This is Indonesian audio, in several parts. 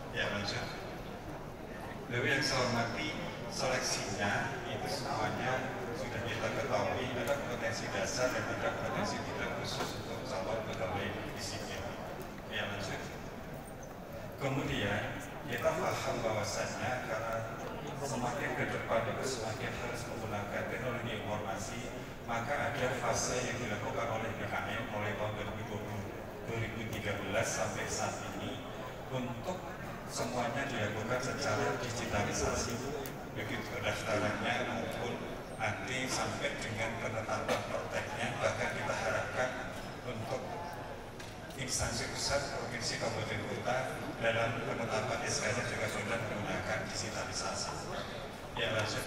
Ya lanjut. Lalu yang saya hormati, seleksinya itu semuanya sudah kita ketahui, ada kompetensi dasar dan ada kompetensi tidak khusus untuk calon pegawai negeri sipil. Ya lanjut. Kemudian kita paham bahwasannya karena semakin ke depan itu semakin harus menggunakan teknologi informasi, maka ada fase yang dilakukan oleh BKM mulai tahun 2013 sampai saat ini untuk semuanya dilakukan secara digitalisasi, begitu pendaftarannya maupun nanti sampai dengan penetapan prakteknya. Bahkan kita harapkan untuk instansi pusat, provinsi, kabupaten kota dalam penetapan SK-nya juga sudah menggunakan digitalisasi. Ya lanjut.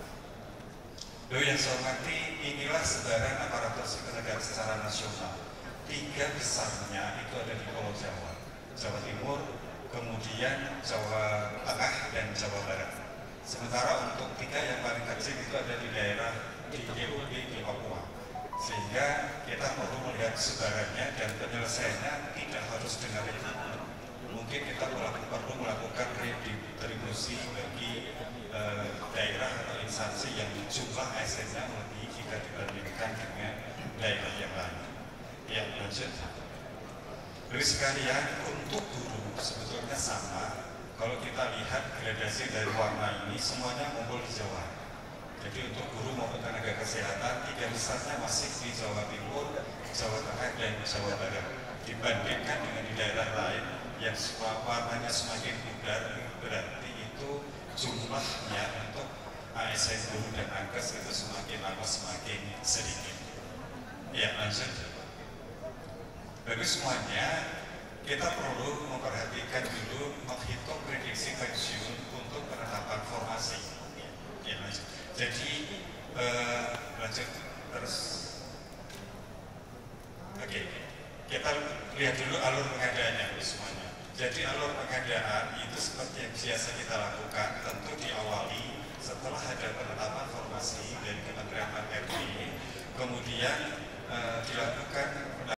Lalu yang saya hormati, inilah sebaran aparatur sipil negara secara nasional. 3 besarnya itu ada di Pulau Jawa, Jawa Timur, kemudian Jawa Tengah dan Jawa Barat. Sementara untuk 3 yang paling kecil itu ada di daerah di DOD di Papua. Sehingga kita perlu melihat sebarannya dan penyelesaiannya tidak harus dengan rekrutmen. Mungkin kita perlu melakukan redistribusi bagi daerah atau instansi yang jumlah ASN-nya lebih jika dibandingkan dengan daerah yang lain. Ya lanjut. Lalu sekalian, untuk guru sebetulnya sama. Kalau kita lihat gradasi dari warna ini, semuanya ngumpul di Jawa. Jadi untuk guru maupun tenaga kesehatan, 3 besarnya masih di Jawa Timur, Jawa Tengah, dan Jawa Barat. Dibandingkan dengan di daerah lain yang warnanya semakin pudar, berarti itu jumlahnya untuk ASN guru dan nakes itu semakin lama semakin sedikit. Ya lanjut. Bagi semuanya, kita perlu memperhatikan dulu menghitung prediksi pensiun untuk penetapan formasi. Ya, lanjut. Jadi lanjut terus. Oke, kita lihat dulu alur pengadaannya semuanya. Jadi alur pengadaan itu seperti yang biasa kita lakukan, tentu diawali setelah ada penetapan formasi dari Kementerian RI, kemudian dilakukan